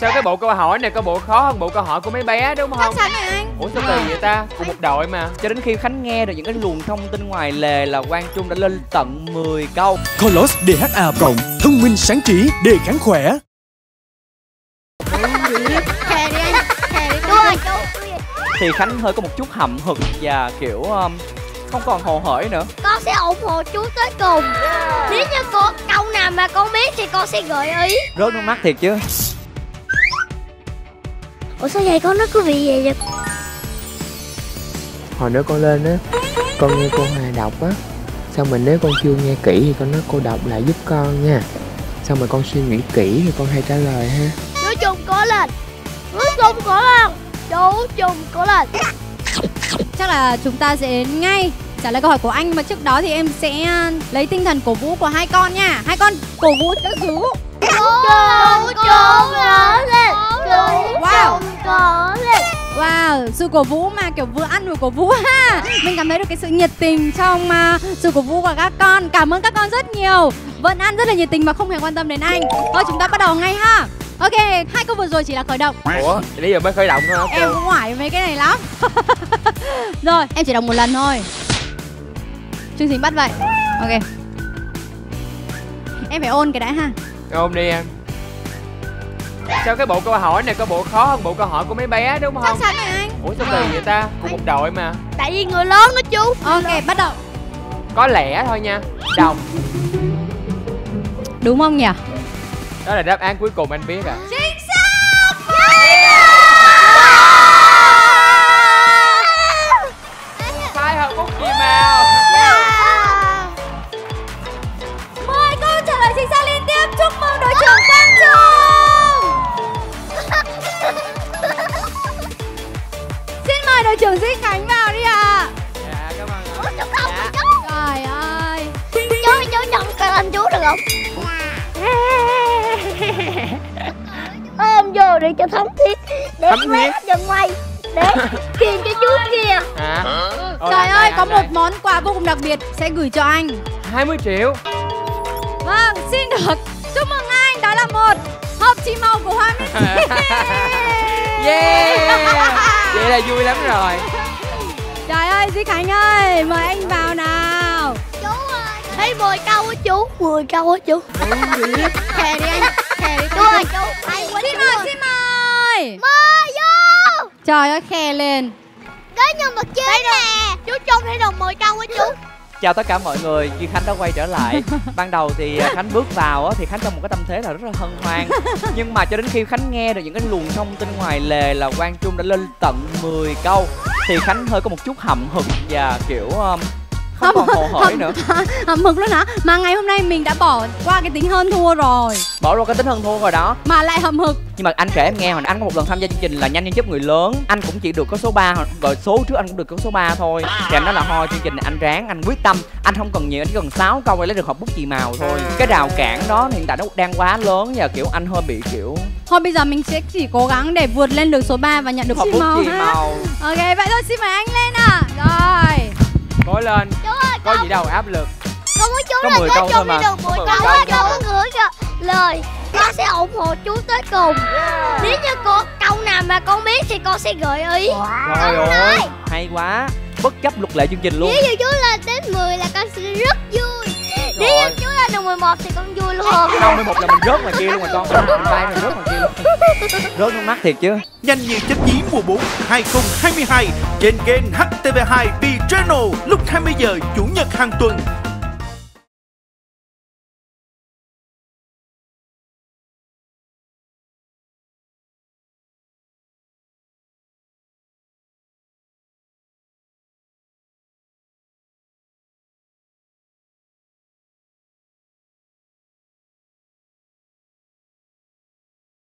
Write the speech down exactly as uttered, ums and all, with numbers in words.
Sao cái bộ câu hỏi này có bộ khó hơn bộ câu hỏi của mấy bé đúng không? Chắc chắn rồi anh. Ủa sao kỳ vậy ta? Cùng một đội mà. Cho đến khi Khánh nghe được những cái luồng thông tin ngoài lề là Quang Trung đã lên tận mười câu. Colos đê hát a cộng, thông minh sáng trí, đề kháng khỏe. Thề đi anh, thề đi chú. Thì Khánh hơi có một chút hậm hực và kiểu um, không còn hồ hởi nữa. Con sẽ ủng hộ chú tới cùng. Nếu như cô câu nào mà con biết thì con sẽ gợi ý. Rớt nước mắt thiệt chứ. Ủa sao vậy con, nó cứ bị vậy vậy? Hồi nữa con lên á, con nghe cô Hà đọc á, xong mình nếu con chưa nghe kỹ thì con nói cô đọc lại giúp con nha. Xong rồi con suy nghĩ kỹ thì con hay trả lời ha. Chú Trung cố lên, chú Trung cố lên, chú Trung cố lên. Chắc là chúng ta sẽ đến ngay trả lời câu hỏi của anh, mà trước đó thì em sẽ lấy tinh thần cổ vũ của hai con nha. Hai con cổ vũ cho chú. Chú Trung cố lên, chú Wow. Trung cố lên. Wow, sự cổ vũ mà kiểu vừa ăn vừa cổ vũ ha. Mình cảm thấy được cái sự nhiệt tình trong uh, sự cổ vũ của các con. Cảm ơn các con rất nhiều. Vẫn ăn rất là nhiệt tình mà không hề quan tâm đến anh. Thôi chúng ta bắt đầu ngay ha. Ok, hai câu vừa rồi chỉ là khởi động. Ủa, bây giờ mới khởi động thôi. Em cũng ngoải mấy cái này lắm. Rồi, em chỉ đọc một lần thôi. Chương trình bắt vậy. Ok. Em phải ôn cái đã ha. Ôm đi em. Sao cái bộ câu hỏi này có bộ khó hơn bộ câu hỏi của mấy bé đúng không? Chắc chắn rồi anh. Ủa sao kỳ vậy ta? Cùng một đội mà. Tại vì người lớn đó chú. Ok, bắt đầu. Có lẽ thôi nha. Đồng. Đúng không nhỉ? Đó là đáp án cuối cùng anh biết à. Chính xác. Sai hơn bút chì màu. mười câu trả lời chính xác liên tiếp. Chúc mừng đội trưởng Quang Trung. Xin mời đội trưởng Duy Khánh vào đi ạ. Dạ, cảm ơn. Ủa chú không mà chú. Trời ơi. Chú, chú nhận cái anh chú được không? Ôm vô để cho thống thiết. Để Thống thiết? giùm mày. Để truyền cho chú kia. Hả? Ồ, Trời làm ơi, đây, có làm một đây. món quà vô cùng đặc biệt sẽ gửi cho anh. hai mươi triệu. Vâng, xin được chúc mừng anh. Đó là một hộp chì màu của Hoa Minh. Yeah. Vậy là vui lắm rồi. Trời ơi, Duy Khánh ơi, mời anh vào nào. Chú ơi, thấy mười câu á chú. mười câu á chú. Thề đi anh, thề đi Chú ơi chú. Hay quá Xin chú mời, ơi. xin mời. Mời vô. Trời ơi, khè lên. Cái nhân vật chính nè. Chú Trung thấy được mười câu á chú. Chào tất cả mọi người, Duy Khánh đã quay trở lại. Ban đầu thì Khánh bước vào á, thì Khánh trong một cái tâm thế là rất là hân hoan. Nhưng mà cho đến khi Khánh nghe được những cái luồng thông tin ngoài lề là Quang Trung đã lên tận mười câu thì Khánh hơi có một chút hậm hực và kiểu um, không còn hồ hởi nữa. Hậm hực luôn hả? Mà ngày hôm nay mình đã bỏ qua cái tính hơn thua rồi. Bỏ qua cái tính hơn thua rồi đó. Mà lại hậm hực. Nhưng mà anh kể em nghe, hồi anh có một lần tham gia chương trình là Nhanh Như Chớp Người Lớn, anh cũng chỉ được có số ba, rồi số trước anh cũng được có số ba thôi. Thì anh nói là thôi chương trình này anh ráng, anh quyết tâm, anh không cần nhiều, anh chỉ cần sáu câu để lấy được hộp bút chì màu thôi. Cái rào cản đó hiện tại nó đang quá lớn và kiểu anh hơi bị kiểu. Thôi bây giờ mình sẽ chỉ cố gắng để vượt lên được số ba và nhận được hộp chì bút màu chì ha. màu. Ok, vậy thôi xin mời anh lên ạ. Rồi. Cố lên. Chú ơi, Có con, gì đâu áp lực. con với chú Có là mười có câu thôi chung mà. đi được mười Có câu mười á. câu Con có ngửi kìa. Lời con sẽ ủng hộ chú tới cùng. Nếu như cô câu nào mà con biết thì con sẽ gợi ý. Trời ơi, hay quá. Bất chấp luật lệ chương trình luôn. Nếu như chú lên đến mười là con sẽ rất vui. Nếu như chú lên được mười một thì con vui luôn. Không, mười một là mình rớt ngoài kia luôn rồi con. Tay mình rớt ngoài kia luôn. Rớt nước mắt thiệt chứ. Nhanh như chớp nhí mùa bốn hai không hai hai trên kênh hát tê vê hai Be Channel lúc hai mươi giờ chủ nhật hàng tuần.